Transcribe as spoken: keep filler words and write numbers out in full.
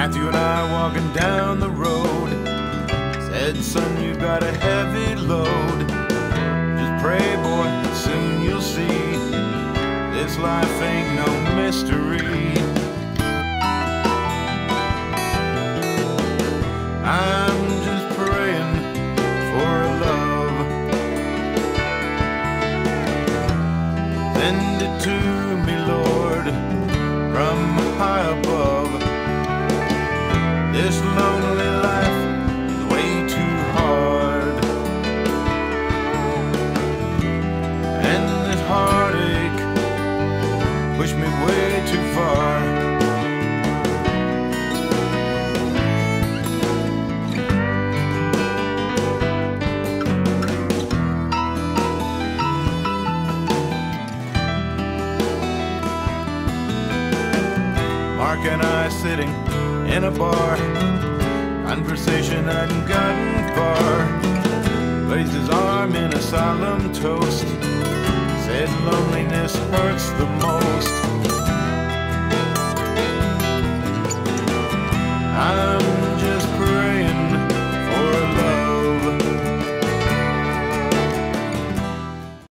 Matthew and I walking down the road, said, son, you got a heavy load. Just pray, boy, soon you'll see, this life ain't no mystery. I'm just praying for love. Send it to me, Lord, from high above. This lonely life is way too hard, and this heartache pushed me way too far. Mark and I sitting in a bar, conversation hadn't gotten far. Raised his arm in a solemn toast, said loneliness hurts the most.